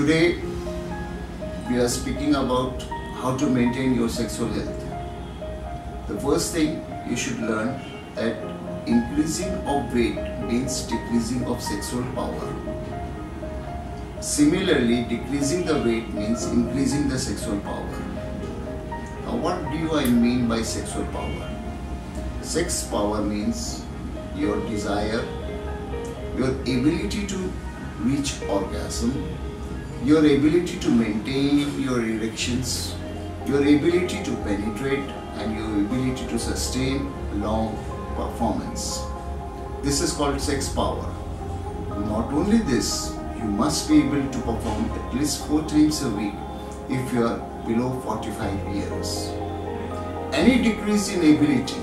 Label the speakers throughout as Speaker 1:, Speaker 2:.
Speaker 1: Today we are speaking about how to maintain your sexual health. The first thing you should learn that increasing of weight means decreasing of sexual power. Similarly, decreasing the weight means increasing the sexual power. Now, what do I mean by sexual power? Sex power means your desire, your ability to reach orgasm, your ability to maintain your erections, your ability to penetrate, and your ability to sustain long performance. This is called sex power. Not only this, you must be able to perform at least 4 times a week if you are below 45 years. Any decrease in ability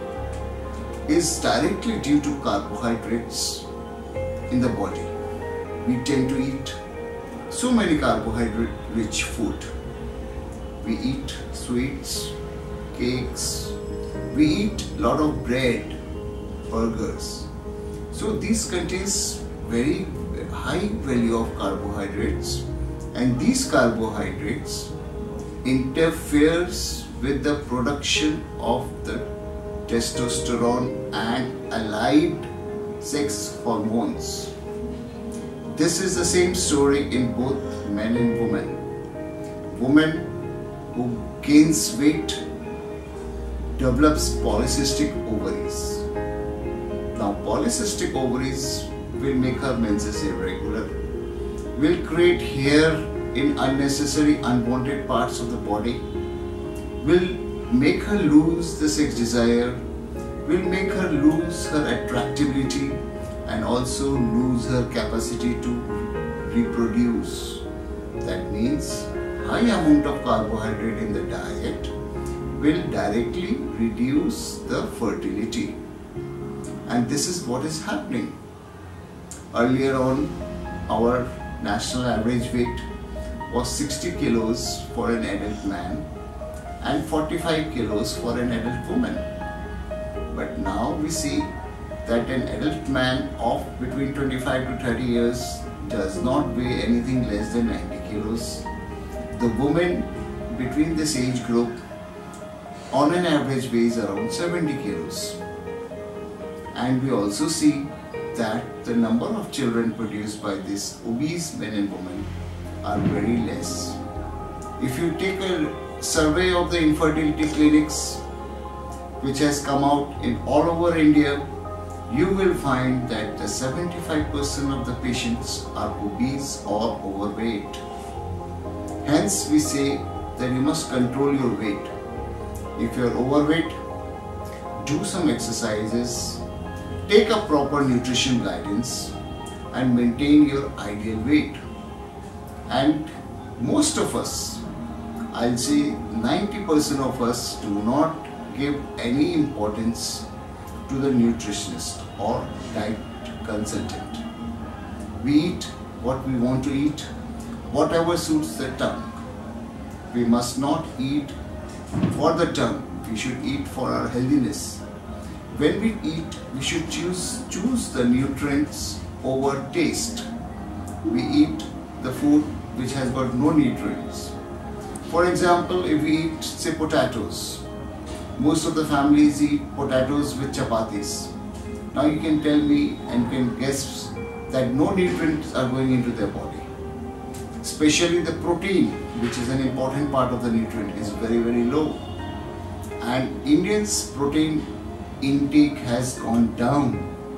Speaker 1: is directly due to carbohydrates in the body. We tend to eat so many carbohydrate-rich food. We eat sweets, cakes, we eat a lot of bread, burgers. So these contains very high value of carbohydrates, and these carbohydrates interferes with the production of the testosterone and allied sex hormones. This is the same story in both men and women. Women who gains weight develops polycystic ovaries. Now, polycystic ovaries will make her menses irregular, will create hair in unnecessary unwanted parts of the body, will make her lose the sex desire, will make her lose her attractibility, and also lose her capacity to reproduce. That means high amount of carbohydrate in the diet will directly reduce the fertility. And this is what is happening. Earlier on, our national average weight was 60 kilos for an adult man and 45 kilos for an adult woman. But now we see that an adult man of between 25 to 30 years does not weigh anything less than 90 kilos. The woman between this age group on an average weighs around 70 kilos. And we also see that the number of children produced by these obese men and women are very less. If you take a survey of the infertility clinics which has come out in all over India, you will find that the 75% of the patients are obese or overweight. Hence, we say that you must control your weight. If you are overweight, do some exercises, take a proper nutrition guidance, and maintain your ideal weight. And most of us, I'll say 90% of us, do not give any importance to the nutritionist or diet consultant. We eat what we want to eat, whatever suits the tongue. We must not eat for the tongue, we should eat for our healthiness. When we eat, we should choose the nutrients over taste. We eat the food which has got no nutrients. For example, if we eat, say, potatoes, most of the families eat potatoes with chapatis. Now you can tell me and can guess that no nutrients are going into their body. Especially the protein, which is an important part of the nutrient, is very, very low. And Indians' protein intake has gone down,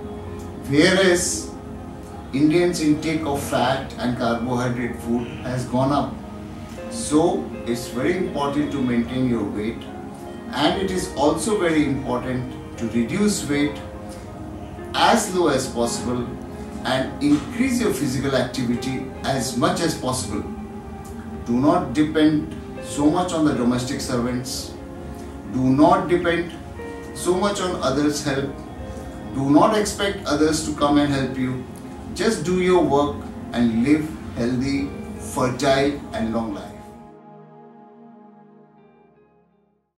Speaker 1: whereas Indians' intake of fat and carbohydrate food has gone up. So it's very important to maintain your weight, and it is also very important to reduce weight as low as possible and increase your physical activity as much as possible. Do not depend so much on the domestic servants. Do not depend so much on others' help. Do not expect others to come and help you. Just do your work and live healthy, fertile, and long life.